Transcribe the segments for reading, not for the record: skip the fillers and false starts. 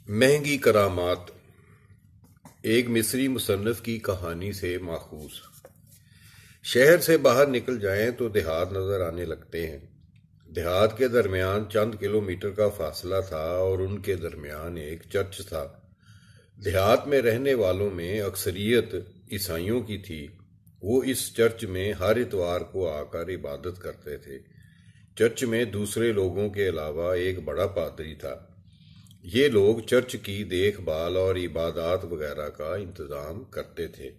مہنگی کرامات ایک مصری مصنف کی کہانی سے ماخوذ۔ شہر سے باہر نکل جائیں تو دیہات نظر آنے لگتے ہیں۔ دیہات کے درمیان چند کلومیٹر کا فاصلہ تھا اور ان کے درمیان ایک چرچ تھا۔ دیہات میں رہنے والوں میں اکثریت عیسائیوں کی تھی۔ وہ اس چرچ میں ہر اتوار کو آ کر عبادت کرتے تھے۔ چرچ میں دوسرے لوگوں کے علاوہ ایک بڑا پادری تھا۔ یہ لوگ چرچ کی دیکھ بھال اور عبادات وغیرہ کا انتظام کرتے تھے۔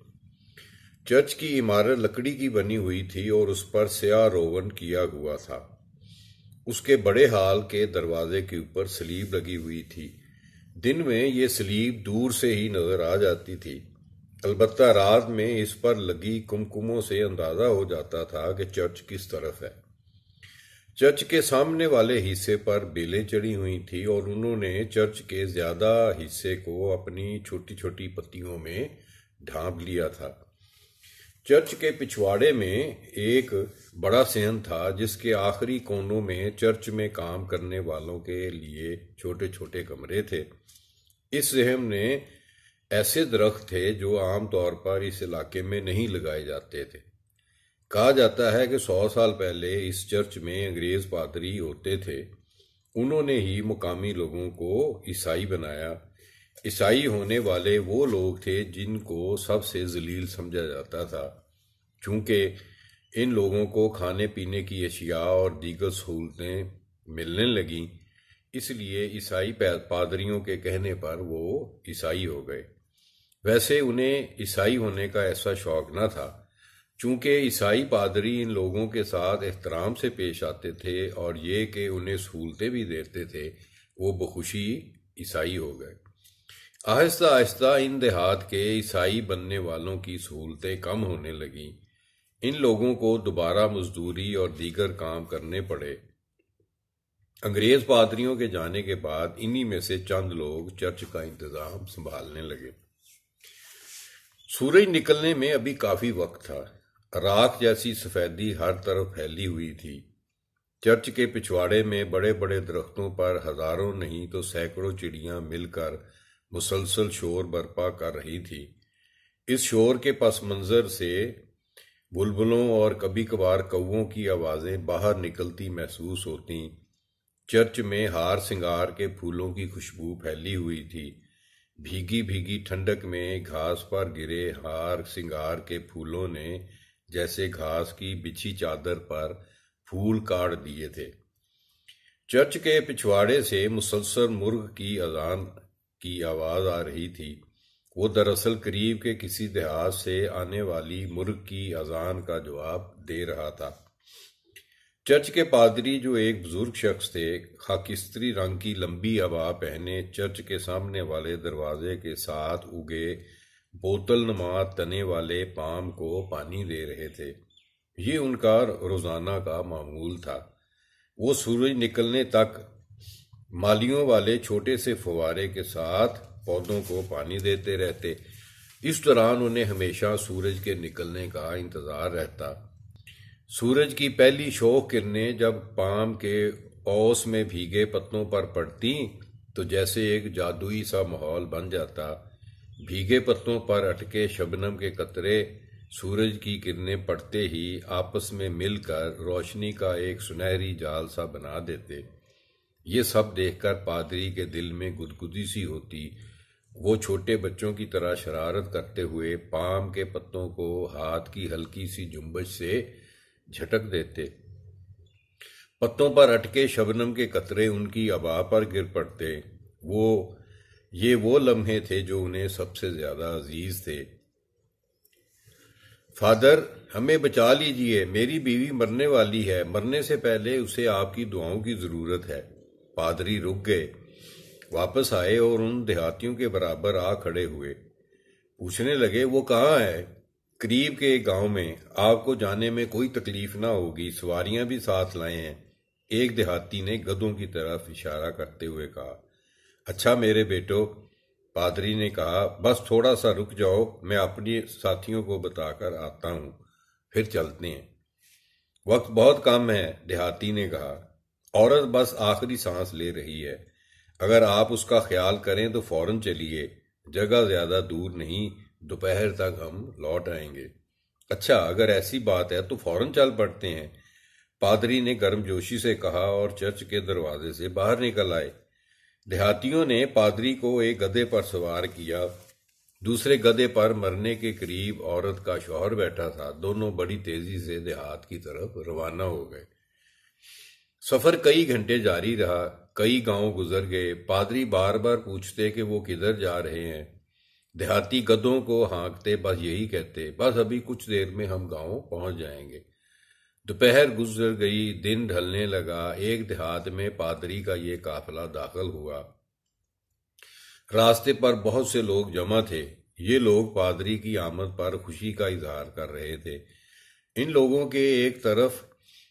چرچ کی عمارت لکڑی کی بنی ہوئی تھی اور اس پر سیاہ روغن کیا ہوا تھا۔ اس کے بڑے ہال کے دروازے کے اوپر سلیب لگی ہوئی تھی۔ دن میں یہ سلیب دور سے ہی نظر آ جاتی تھی، البتہ رات میں اس پر لگی کمکموں سے اندازہ ہو جاتا تھا کہ چرچ کس طرف ہے۔ چرچ کے سامنے والے حصے پر بیلیں چڑھی ہوئی تھی اور انہوں نے چرچ کے زیادہ حصے کو اپنی چھوٹی چھوٹی پتیوں میں ڈھانپ لیا تھا۔ چرچ کے پچھواڑے میں ایک بڑا صحن تھا جس کے آخری کونوں میں چرچ میں کام کرنے والوں کے لیے چھوٹے چھوٹے کمرے تھے۔ اس صحن میں ایسے درخت تھے جو عام طور پر اس علاقے میں نہیں لگائے جاتے تھے۔ کہا جاتا ہے کہ 100 سال پہلے اس چرچ میں انگریز پادری ہوتے تھے۔ انہوں نے ہی مقامی لوگوں کو عیسائی بنایا۔ عیسائی ہونے والے وہ لوگ تھے جن کو سب سے ذلیل سمجھا جاتا تھا۔ چونکہ ان لوگوں کو کھانے پینے کی اشیاء اور دیگر سہولتیں ملنے لگیں، اس لیے عیسائی پادریوں کے کہنے پر وہ عیسائی ہو گئے۔ ویسے انہیں عیسائی ہونے کا ایسا شوق نہ تھا، چونکہ عیسائی پادری ان لوگوں کے ساتھ احترام سے پیش آتے تھے اور یہ کہ انہیں سہولتیں بھی دیتے تھے، وہ بخوشی عیسائی ہو گئے۔ آہستہ آہستہ ان دیہات کے عیسائی بننے والوں کی سہولتیں کم ہونے لگیں۔ ان لوگوں کو دوبارہ مزدوری اور دیگر کام کرنے پڑے۔ انگریز پادریوں کے جانے کے بعد انہی میں سے چند لوگ چرچ کا انتظام سنبھالنے لگے۔ سورج نکلنے میں ابھی کافی وقت تھا۔ راکھ جیسی سفیدی ہر طرف پھیلی ہوئی تھی۔ چرچ کے پچھواڑے میں بڑے بڑے درختوں پر ہزاروں نہیں تو سینکڑوں چڑیاں مل کر مسلسل شور برپا کر رہی تھی۔ اس شور کے پس منظر سے بلبلوں اور کبھی کبھار کووں کی آوازیں باہر نکلتی محسوس ہوتیں۔ چرچ میں ہار سنگار کے پھولوں کی خوشبو پھیلی ہوئی تھی۔ بھیگی بھیگی ٹھنڈک میں گھاس پر گرے ہار سنگار کے پھولوں نے جیسے گھاس کی بچھی چادر پر پھول کاٹ دیے تھے۔ چرچ کے پچھواڑے سے مسلسل مرغ کی اذان کی آواز آ رہی تھی۔ وہ دراصل قریب کے کسی دیہات سے آنے والی مرغ کی اذان کا جواب دے رہا تھا۔ چرچ کے پادری جو ایک بزرگ شخص تھے، خاکستری رنگ کی لمبی عبا پہنے چرچ کے سامنے والے دروازے کے ساتھ اگے بوتل نما تنے والے پام کو پانی دے رہے تھے۔ یہ ان کا روزانہ کا معمول تھا۔ وہ سورج نکلنے تک مالیوں والے چھوٹے سے فوارے کے ساتھ پودوں کو پانی دیتے رہتے۔ اس دوران انہیں ہمیشہ سورج کے نکلنے کا انتظار رہتا۔ سورج کی پہلی شوق کرنیں جب پام کے اوس میں بھیگے پتوں پر پڑتی تو جیسے ایک جادوئی سا ماحول بن جاتا۔ بھیگے پتوں پر اٹکے شبنم کے قطرے سورج کی کرنیں پڑتے ہی آپس میں مل کر روشنی کا ایک سنہری جال سا بنا دیتے۔ یہ سب دیکھ کر پادری کے دل میں گدگدی سی ہوتی۔ وہ چھوٹے بچوں کی طرح شرارت کرتے ہوئے پام کے پتوں کو ہاتھ کی ہلکی سی جنبش سے جھٹک دیتے۔ پتوں پر اٹکے شبنم کے قطرے ان کی عبا پر گر پڑتے۔ یہ وہ لمحے تھے جو انہیں سب سے زیادہ عزیز تھے۔ فادر، ہمیں بچا لیجئے، میری بیوی مرنے والی ہے، مرنے سے پہلے اسے آپ کی دعاؤں کی ضرورت ہے۔ پادری رک گئے، واپس آئے اور ان دیہاتیوں کے برابر آ کھڑے ہوئے۔ پوچھنے لگے، وہ کہاں ہے؟ قریب کے ایک گاؤں میں، آپ کو جانے میں کوئی تکلیف نہ ہوگی، سواریاں بھی ساتھ لائے ہیں۔ ایک دیہاتی نے گدھوں کی طرف اشارہ کرتے ہوئے کہا۔ اچھا میرے بیٹو، پادری نے کہا، بس تھوڑا سا رک جاؤ، میں اپنی ساتھیوں کو بتا کر آتا ہوں، پھر چلتے ہیں۔ وقت بہت کم ہے، دیہاتی نے کہا، عورت بس آخری سانس لے رہی ہے، اگر آپ اس کا خیال کریں تو فوراً چلیے، جگہ زیادہ دور نہیں، دوپہر تک ہم لوٹ آئیں گے۔ اچھا، اگر ایسی بات ہے تو فوراً چل پڑتے ہیں، پادری نے گرم جوشی سے کہا اور چرچ کے دروازے سے باہر نکل آئے۔ دیہاتیوں نے پادری کو ایک گدھے پر سوار کیا، دوسرے گدھے پر مرنے کے قریب عورت کا شوہر بیٹھا تھا۔ دونوں بڑی تیزی سے دیہات کی طرف روانہ ہو گئے۔ سفر کئی گھنٹے جاری رہا، کئی گاؤں گزر گئے۔ پادری بار بار پوچھتے کہ وہ کدھر جا رہے ہیں۔ دیہاتی گدھوں کو ہانکتے بس یہی کہتے، بس ابھی کچھ دیر میں ہم گاؤں پہنچ جائیں گے۔ دوپہر گزر گئی، دن ڈھلنے لگا۔ ایک دیہات میں پادری کا یہ قافلہ داخل ہوا۔ راستے پر بہت سے لوگ جمع تھے۔ یہ لوگ پادری کی آمد پر خوشی کا اظہار کر رہے تھے۔ ان لوگوں کے ایک طرف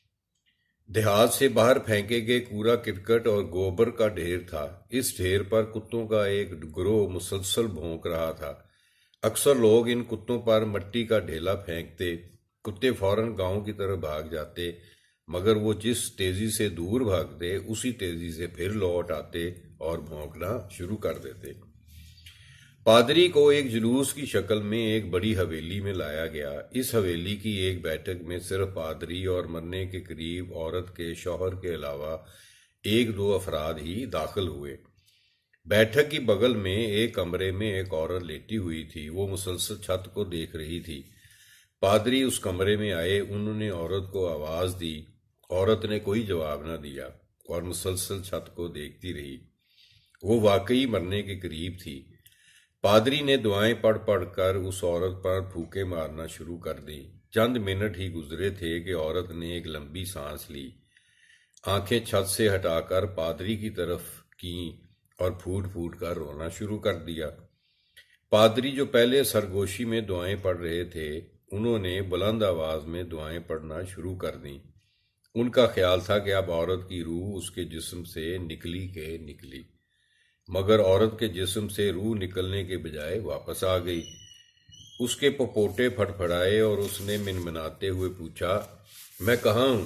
دیہات سے باہر پھینکے گئے کوڑا کرکٹ اور گوبر کا ڈھیر تھا۔ اس ڈھیر پر کتوں کا ایک گروہ مسلسل بھونک رہا تھا۔ اکثر لوگ ان کتوں پر مٹی کا ڈھیلا پھینکتے، کتے فوراً گاؤں کی طرف بھاگ جاتے، مگر وہ جس تیزی سے دور بھاگتے اسی تیزی سے پھر لوٹ آتے اور بھونکنا شروع کر دیتے۔ پادری کو ایک جلوس کی شکل میں ایک بڑی حویلی میں لایا گیا۔ اس حویلی کی ایک بیٹھک میں صرف پادری اور مرنے کے قریب عورت کے شوہر کے علاوہ ایک دو افراد ہی داخل ہوئے۔ بیٹھک کی بغل میں ایک کمرے میں ایک عورت لیٹی ہوئی تھی، وہ مسلسل چھت کو دیکھ رہی تھی۔ پادری اس کمرے میں آئے، انہوں نے عورت کو آواز دی، عورت نے کوئی جواب نہ دیا اور مسلسل چھت کو دیکھتی رہی۔ وہ واقعی مرنے کے قریب تھی۔ پادری نے دعائیں پڑھ پڑھ کر اس عورت پر پھونکے مارنا شروع کر دی۔ چند منٹ ہی گزرے تھے کہ عورت نے ایک لمبی سانس لی، آنکھیں چھت سے ہٹا کر پادری کی طرف کیں اور پھوٹ پھوٹ کر رونا شروع کر دیا۔ پادری جو پہلے سرگوشی میں دعائیں پڑھ رہے تھے، انہوں نے بلند آواز میں دعائیں پڑھنا شروع کر دیں۔ ان کا خیال تھا کہ اب عورت کی روح اس کے جسم سے نکلی کہ نکلی، مگر عورت کے جسم سے روح نکلنے کے بجائے واپس آ گئی۔ اس کے پپوٹے پھٹ پھڑائے اور اس نے منمناتے ہوئے پوچھا، میں کہاں ہوں؟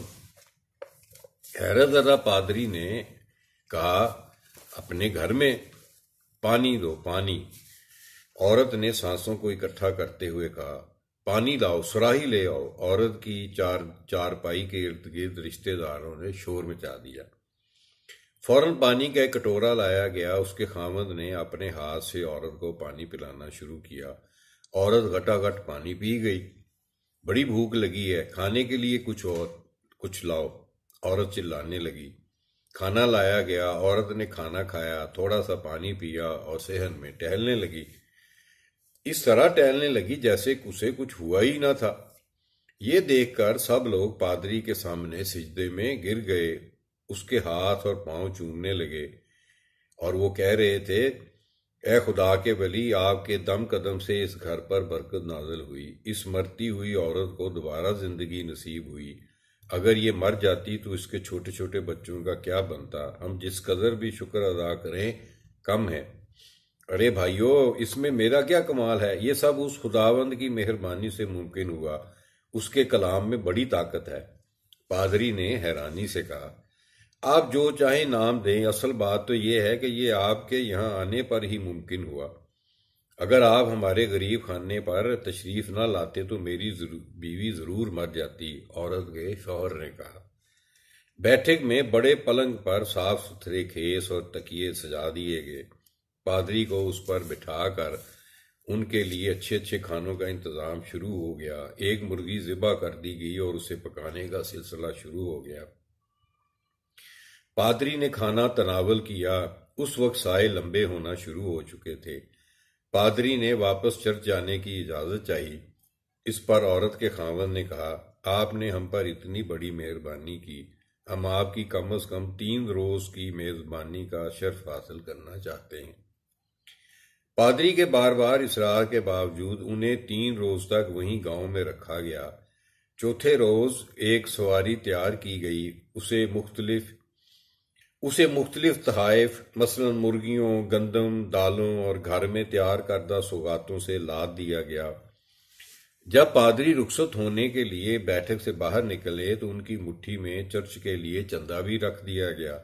حیرت زدہ پادری نے کہا، اپنے گھر میں۔ پانی دو، پانی۔ عورت نے سانسوں کو اکٹھا کرتے ہوئے کہا، پانی لاؤ، صراحی لے آؤ۔ عورت کی چارپائی کے ارد گرد رشتہ داروں نے شور مچا دیا۔ فوراً پانی کا ایک کٹورا لایا گیا۔ اس کے خاوند نے اپنے ہاتھ سے عورت کو پانی پلانا شروع کیا۔ عورت گھٹا گھٹ پانی پی گئی۔ بڑی بھوک لگی ہے، کھانے کے لیے کچھ لاؤ، عورت چلانے لگی۔ کھانا لایا گیا، عورت نے کھانا کھایا، تھوڑا سا پانی پیا اور صحن میں ٹہلنے لگی۔ اس طرح ٹہلنے لگی جیسے اسے کچھ ہوا ہی نہ تھا۔ یہ دیکھ کر سب لوگ پادری کے سامنے سجدے میں گر گئے، اس کے ہاتھ اور پاؤں چومنے لگے اور وہ کہہ رہے تھے، اے خدا کے ولی، آپ کے دم قدم سے اس گھر پر برکت نازل ہوئی، اس مرتی ہوئی عورت کو دوبارہ زندگی نصیب ہوئی۔ اگر یہ مر جاتی تو اس کے چھوٹے چھوٹے بچوں کا کیا بنتا؟ ہم جس قدر بھی شکر ادا کریں کم ہے۔ ارے بھائیو، اس میں میرا کیا کمال ہے؟ یہ سب اس خداوند کی مہربانی سے ممکن ہوا، اس کے کلام میں بڑی طاقت ہے۔ پادری نے حیرانی سے کہا، آپ جو چاہیں نام دیں، اصل بات تو یہ ہے کہ یہ آپ کے یہاں آنے پر ہی ممکن ہوا۔ اگر آپ ہمارے غریب خانے پر تشریف نہ لاتے تو میری بیوی ضرور مر جاتی، عورت کے شوہر نے کہا۔ بیٹھک میں بڑے پلنگ پر صاف ستھرے کھیس اور تکیے سجا دیے گئے۔ پادری کو اس پر بٹھا کر ان کے لیے اچھے اچھے کھانوں کا انتظام شروع ہو گیا۔ ایک مرغی ذبح کر دی گئی اور اسے پکانے کا سلسلہ شروع ہو گیا۔ پادری نے کھانا تناول کیا۔ اس وقت سائے لمبے ہونا شروع ہو چکے تھے۔ پادری نے واپس چرچ جانے کی اجازت چاہی۔ اس پر عورت کے خاوند نے کہا، آپ نے ہم پر اتنی بڑی مہربانی کی، ہم آپ کی کم از کم 3 روز کی میزبانی کا شرف حاصل کرنا چاہتے ہیں۔ پادری کے بار بار اصرار کے باوجود انہیں 3 روز تک وہیں گاؤں میں رکھا گیا۔ چوتھے روز ایک سواری تیار کی گئی، اسے مختلف تحائف مثلا مرغیوں، گندم، دالوں اور گھر میں تیار کردہ سوغاتوں سے لاد دیا گیا۔ جب پادری رخصت ہونے کے لیے بیٹھک سے باہر نکلے تو ان کی مٹھی میں چرچ کے لیے چندہ بھی رکھ دیا گیا۔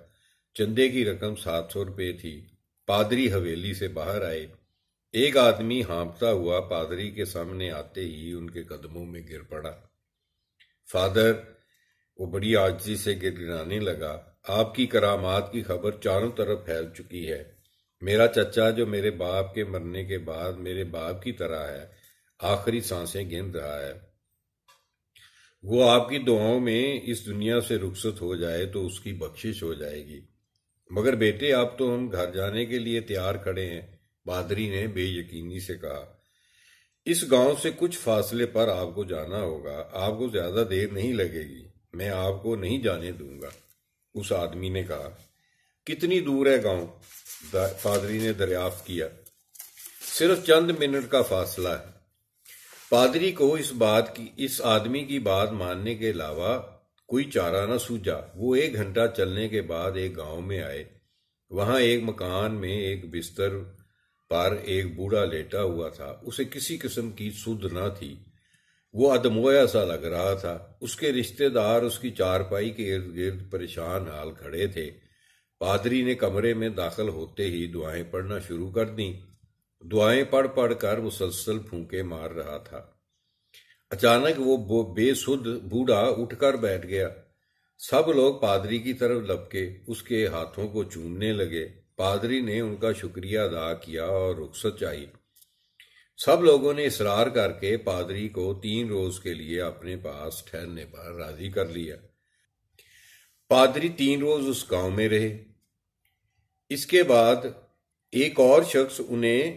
چندے کی رقم 700 روپے تھی۔ پادری حویلی سے باہر آئے۔ ایک آدمی ہانپتا ہوا پادری کے سامنے آتے ہی ان کے قدموں میں گر پڑا۔ فادر، وہ بڑی عاجزی سے گڑگڑانے لگا، آپ کی کرامات کی خبر چاروں طرف پھیل چکی ہے۔ میرا چچا جو میرے باپ کے مرنے کے بعد میرے باپ کی طرح ہے، آخری سانسیں گن رہا ہے۔ وہ آپ کی دعاؤں میں اس دنیا سے رخصت ہو جائے تو اس کی بخشش ہو جائے گی۔ مگر بیٹے، اب تو ہم گھر جانے کے لیے تیار کھڑے ہیں، پادری نے بے یقینی سے کہا۔ اس گاؤں سے کچھ فاصلے پر آپ کو جانا ہوگا، آپ کو زیادہ دیر نہیں لگے گی، میں آپ کو نہیں جانے دوں گا، اس آدمی نے کہا۔ کتنی دور ہے گاؤں؟ پادری نے دریافت کیا۔ صرف چند منٹ کا فاصلہ ہے۔ پادری کو اس آدمی کی بات ماننے کے علاوہ کوئی چارہ نہ سوجا۔ وہ 1 گھنٹہ چلنے کے بعد ایک گاؤں میں آئے۔ وہاں ایک مکان میں ایک بستر پر ایک بوڑھا لیٹا ہوا تھا۔ اسے کسی قسم کی سدھ نہ تھی، وہ ادمویا سا لگ رہا تھا۔ اس کے رشتہ دار اس کی چارپائی کے ارد گرد پریشان حال کھڑے تھے۔ پادری نے کمرے میں داخل ہوتے ہی دعائیں پڑھنا شروع کر دیں۔ دعائیں پڑھ پڑھ کر مسلسل پھونکے مار رہا تھا۔ اچانک وہ بے سدھ بوڑھا اٹھ کر بیٹھ گیا۔ سب لوگ پادری کی طرف لپکے اس کے ہاتھوں کو چومنے لگے۔ پادری نے ان کا شکریہ ادا کیا اور رخصت چاہی۔ سب لوگوں نے اصرار کر کے پادری کو 3 روز کے لیے اپنے پاس ٹھہرنے پر راضی کر لیا۔ پادری 3 روز اس گاؤں میں رہے۔ اس کے بعد ایک اور شخص انہیں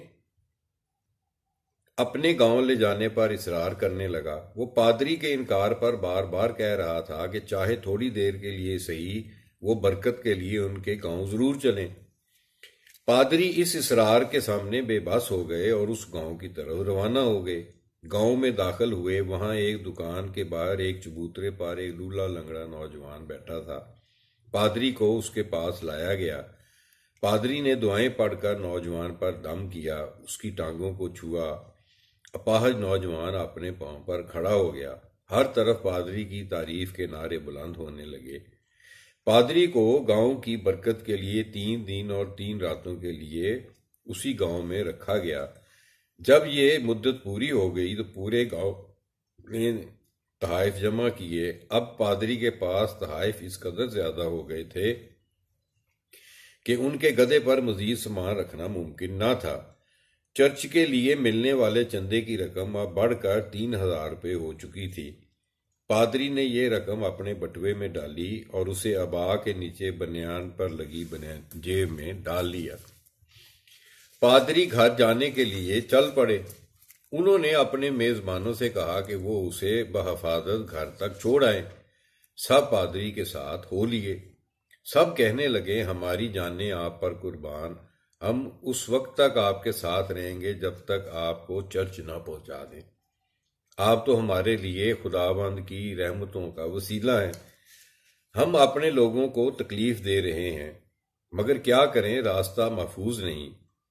اپنے گاؤں لے جانے پر اصرار کرنے لگا۔ وہ پادری کے انکار پر بار بار کہہ رہا تھا کہ چاہے تھوڑی دیر کے لیے صحیح، وہ برکت کے لیے ان کے گاؤں ضرور چلیں۔ پادری اس اصرار کے سامنے بے بس ہو گئے اور اس گاؤں کی طرف روانہ ہو گئے۔ گاؤں میں داخل ہوئے، وہاں ایک دکان کے باہر ایک چبوترے پر ایک لولا لنگڑا نوجوان بیٹھا تھا۔ پادری کو اس کے پاس لایا گیا۔ پادری نے دعائیں پڑھ کر نوجوان پر دم کیا، اس کی ٹانگوں کو چھوا۔ اپاہج نوجوان اپنے پاؤں پر کھڑا ہو گیا۔ ہر طرف پادری کی تعریف کے نعرے بلند ہونے لگے۔ پادری کو گاؤں کی برکت کے لیے 3 دن اور 3 راتوں کے لیے اسی گاؤں میں رکھا گیا۔ جب یہ مدت پوری ہو گئی تو پورے گاؤں نے تحائف جمع کیے۔ اب پادری کے پاس تحائف اس قدر زیادہ ہو گئے تھے کہ ان کے گدھے پر مزید سامان رکھنا ممکن نہ تھا۔ چرچ کے لیے ملنے والے چندے کی رقم اب بڑھ کر 3000 روپے ہو چکی تھی۔ پادری نے یہ رقم اپنے بٹوے میں ڈالی اور اسے ابا کے نیچے بنیان پر لگی جیب میں ڈال لیا۔ پادری گھر جانے کے لیے چل پڑے۔ انہوں نے اپنے میزبانوں سے کہا کہ وہ اسے بحفاظت گھر تک چھوڑ آئیں۔ سب پادری کے ساتھ ہو لیے۔ سب کہنے لگے، ہماری جانیں آپ پر قربان، ہم اس وقت تک آپ کے ساتھ رہیں گے جب تک آپ کو چرچ نہ پہنچا دیں۔ آپ تو ہمارے لیے خداوند کی رحمتوں کا وسیلہ ہیں۔ ہم اپنے لوگوں کو تکلیف دے رہے ہیں، مگر کیا کریں، راستہ محفوظ نہیں۔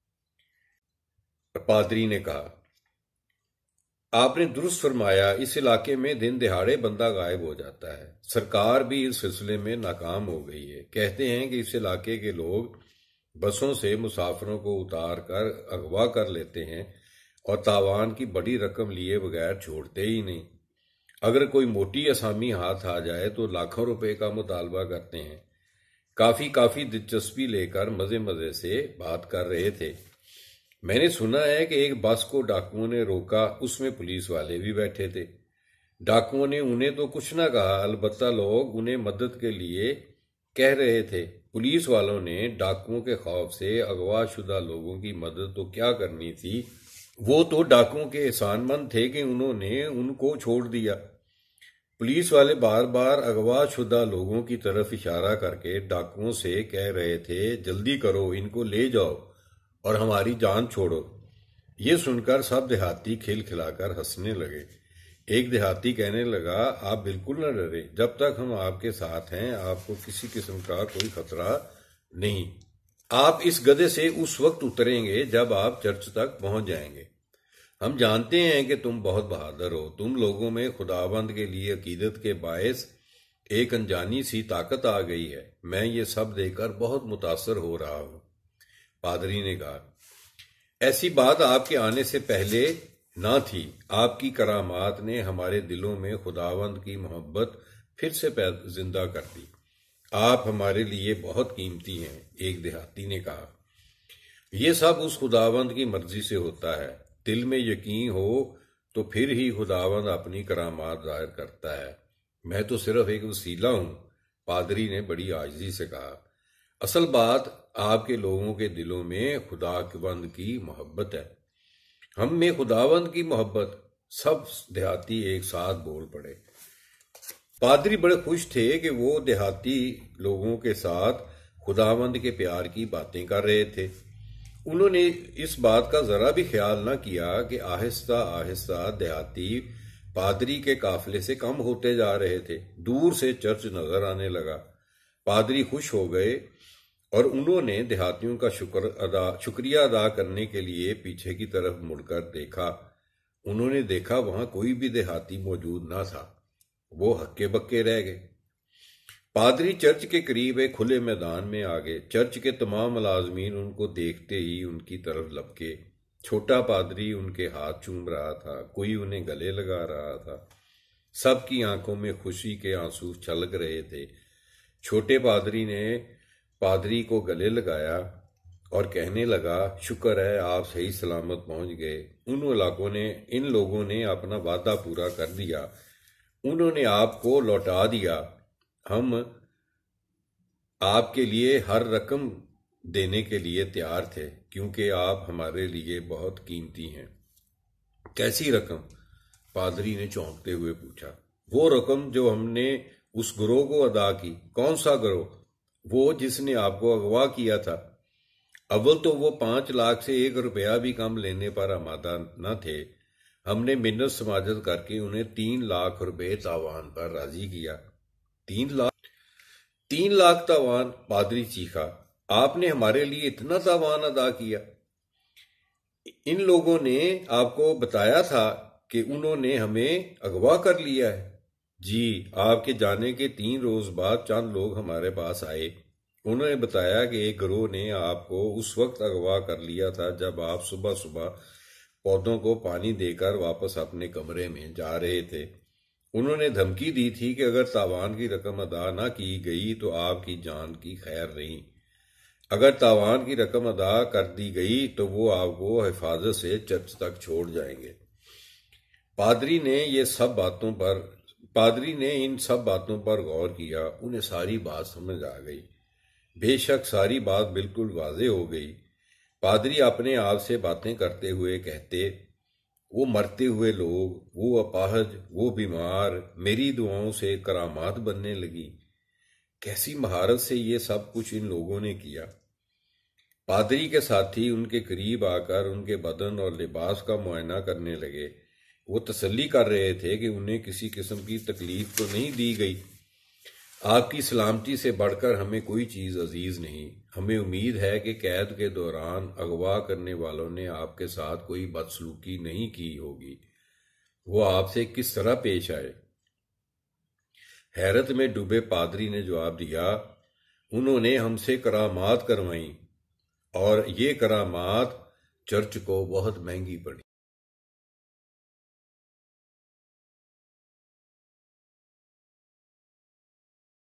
پادری نے کہا، آپ نے درست فرمایا، اس علاقے میں دن دہاڑے بندہ غائب ہو جاتا ہے۔ سرکار بھی اس سلسلے میں ناکام ہو گئی ہے۔ کہتے ہیں کہ اس علاقے کے لوگ بسوں سے مسافروں کو اتار کر اغوا کر لیتے ہیں اور تاوان کی بڑی رقم لیے بغیر چھوڑتے ہی نہیں۔ اگر کوئی موٹی اسامی ہاتھ آ جائے تو لاکھوں روپے کا مطالبہ کرتے ہیں۔ کافی دلچسپی لے کر مزے سے بات کر رہے تھے۔ میں نے سنا ہے کہ ایک بس کو ڈاکوؤں نے روکا، اس میں پولیس والے بھی بیٹھے تھے۔ ڈاکوؤں نے انہیں تو کچھ نہ کہا، البتہ لوگ انہیں مدد کے لیے کہہ رہے تھے۔ پولیس والوں نے ڈاکوؤں کے خوف سے اغوا شدہ لوگوں کی مدد تو کیا کرنی تھی، وہ تو ڈاکوؤں کے احسان مند تھے کہ انہوں نے ان کو چھوڑ دیا۔ پولیس والے بار بار اغوا شدہ لوگوں کی طرف اشارہ کر کے ڈاکوؤں سے کہہ رہے تھے، جلدی کرو، ان کو لے جاؤ اور ہماری جان چھوڑو۔ یہ سن کر سب دیہاتی کھل کھلا کر ہنسنے لگے۔ ایک دیہاتی کہنے لگا، آپ بالکل نہ ڈرے، جب تک ہم آپ کے ساتھ ہیں آپ کو کسی قسم کا کوئی خطرہ نہیں۔ آپ اس گدھے سے اس وقت اتریں گے جب آپ چرچ تک پہنچ جائیں گے۔ ہم جانتے ہیں کہ تم بہت بہادر ہو، تم لوگوں میں خداوند کے لیے عقیدت کے باعث ایک انجانی سی طاقت آ گئی ہے، میں یہ سب دیکھ کر بہت متاثر ہو رہا ہوں۔ پادری نے کہا، ایسی بات آپ کے آنے سے پہلے نہ تھی۔ آپ کی کرامات نے ہمارے دلوں میں خداوند کی محبت پھر سے زندہ کر دی۔ آپ ہمارے لیے بہت قیمتی ہیں۔ ایک دیہاتی نے کہا، یہ سب اس خداوند کی مرضی سے ہوتا ہے۔ دل میں یقین ہو تو پھر ہی خداوند اپنی کرامات ظاہر کرتا ہے۔ میں تو صرف ایک وسیلہ ہوں، پادری نے بڑی عاجزی سے کہا۔ اصل بات آپ کے لوگوں کے دلوں میں خداوند کی محبت ہے۔ ہم میں خداوند کی محبت۔ سب دیہاتی ایک ساتھ بول پڑے۔ پادری بڑے خوش تھے کہ وہ دیہاتی لوگوں کے ساتھ خداوند کے پیار کی باتیں کر رہے تھے۔ انہوں نے اس بات کا ذرا بھی خیال نہ کیا کہ آہستہ آہستہ دیہاتی پادری کے قافلے سے کم ہوتے جا رہے تھے۔ دور سے چرچ نظر آنے لگا۔ پادری خوش ہو گئے اور انہوں نے دیہاتیوں کا شکریہ ادا کرنے کے لیے پیچھے کی طرف مڑ کر دیکھا۔ انہوں نے دیکھا وہاں کوئی بھی دیہاتی موجود نہ تھا۔ وہ ہکے بکے رہ گئے۔ پادری چرچ کے قریب ایک کھلے میدان میں آ گئے۔ چرچ کے تمام ملازمین ان کو دیکھتے ہی ان کی طرف لپکے۔ چھوٹا پادری ان کے ہاتھ چوم رہا تھا، کوئی انہیں گلے لگا رہا تھا۔ سب کی آنکھوں میں خوشی کے آنسو چھلک رہے تھے۔ چھوٹے پادری نے پادری کو گلے لگایا اور کہنے لگا، شکر ہے آپ صحیح سلامت پہنچ گئے۔ ان لوگوں نے اپنا وعدہ پورا کر دیا۔ انہوں نے آپ کو لوٹا دیا۔ ہم آپ کے لیے ہر رقم دینے کے لیے تیار تھے کیونکہ آپ ہمارے لیے بہت قیمتی ہیں۔ کیسی رقم؟ پادری نے چونکتے ہوئے پوچھا۔ وہ رقم جو ہم نے اس گروہ کو ادا کی۔ کون سا گروہ؟ وہ جس نے آپ کو اغوا کیا تھا۔ اول تو وہ 5 لاکھ سے 1 روپیہ بھی کم لینے پر آمادہ نہ تھے۔ ہم نے منت سماجت کر کے انہیں 3 لاکھ روپے تاوان پر راضی کیا۔ 3 لاکھ تاوان؟ پادری چیخا، آپ نے ہمارے لیے اتنا تاوان ادا کیا؟ ان لوگوں نے آپ کو بتایا تھا کہ انہوں نے ہمیں اغوا کر لیا ہے؟ جی، آپ کے جانے کے 3 روز بعد چند لوگ ہمارے پاس آئے۔ انہوں نے بتایا کہ ایک گروہ نے آپ کو اس وقت اغوا کر لیا تھا جب آپ صبح صبح پودوں کو پانی دے کر واپس اپنے کمرے میں جا رہے تھے۔ انہوں نے دھمکی دی تھی کہ اگر تاوان کی رقم ادا نہ کی گئی تو آپ کی جان کی خیر نہیں۔ اگر تاوان کی رقم ادا کر دی گئی تو وہ آپ کو حفاظت سے چرچ تک چھوڑ جائیں گے۔ پادری نے ان سب باتوں پر غور کیا۔ انہیں ساری بات سمجھ آ گئی۔ بے شک ساری بات بالکل واضح ہو گئی۔ پادری اپنے آپ سے باتیں کرتے ہوئے کہتے، وہ مرتے ہوئے لوگ، وہ اپاہج، وہ بیمار، میری دعاؤں سے کرامات بننے لگی۔ کیسی مہارت سے یہ سب کچھ ان لوگوں نے کیا۔ پادری کے ساتھی ان کے قریب آ کر ان کے بدن اور لباس کا معائنہ کرنے لگے۔ وہ تسلی کر رہے تھے کہ انہیں کسی قسم کی تکلیف تو نہیں دی گئی۔ آپ کی سلامتی سے بڑھ کر ہمیں کوئی چیز عزیز نہیں۔ ہمیں امید ہے کہ قید کے دوران اغوا کرنے والوں نے آپ کے ساتھ کوئی بدسلوکی نہیں کی ہوگی۔ وہ آپ سے کس طرح پیش آئے؟ حیرت میں ڈوبے پادری نے جواب دیا، انہوں نے ہم سے کرامات کروائیں اور یہ کرامات چرچ کو بہت مہنگی پڑی۔